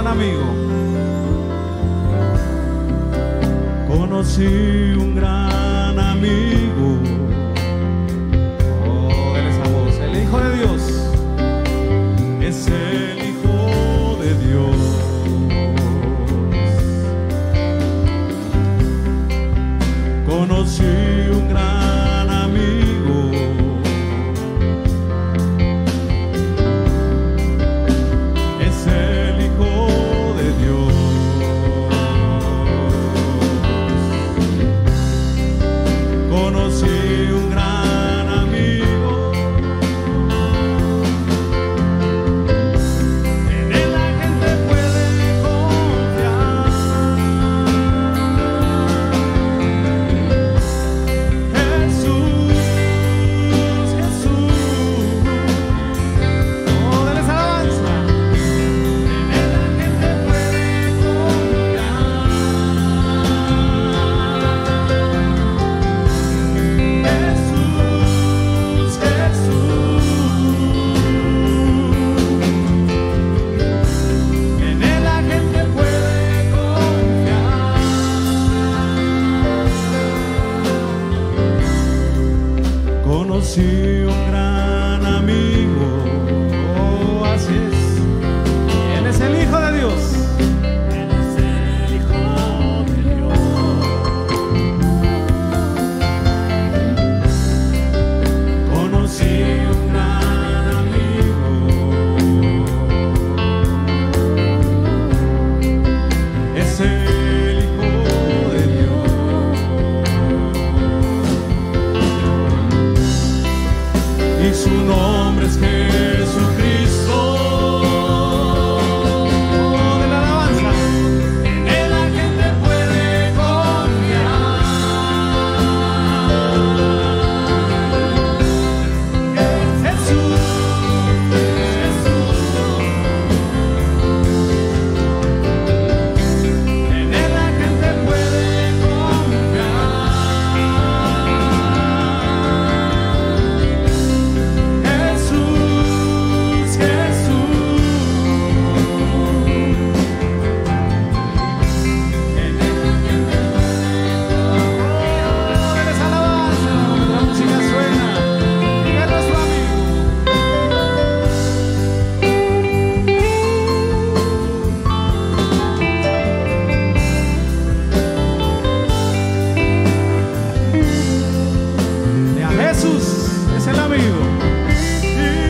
amigo. Conocí un gran amigo. Oh, él es esa voz, el Hijo de Dios. Es el Hijo de Dios. Conocí un gran amigo. Es el Hijo de Dios. Conocí un gran amigo. En él la gente puede confiar. Jesús, Jesús. Oh, denles alabanza. En él la gente puede confiar. Jesús, Jesús. En él la gente puede confiar. Conocí un gran amigo. Oh, así es. Y él es el Hijo de Dios. Él es el Hijo de Dios. Conocí un gran amigo. Es el Hijo de Dios. Y su nombre es Jesucristo. De la alabanza. En él la gente puede confiar. Jesús, Jesús. En él la gente puede confiar. Jesús, Jesús. En él la gente puede confiar. Eres alabanza. La música suena. Dígalo a su amigo. Y a Jesús es el amigo. Y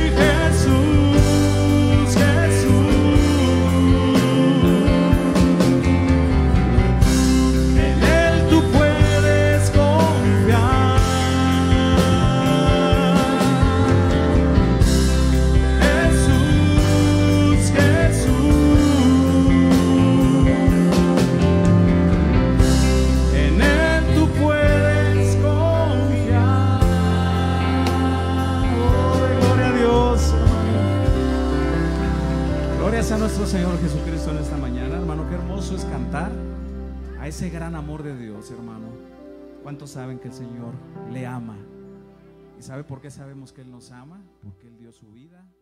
Jesús, Jesús. En él tú puedes confiar. Jesús, Jesús. En él tú puedes confiar. Oh, gloria a Dios. Gloria sea a nuestro Señor Jesucristo en esta mañana, hermano. Qué hermoso es cantar a ese gran amor de Dios, hermano. ¿Cuántos saben que el Señor le ama? ¿Y sabe por qué sabemos que Él nos ama? Porque Él dio su vida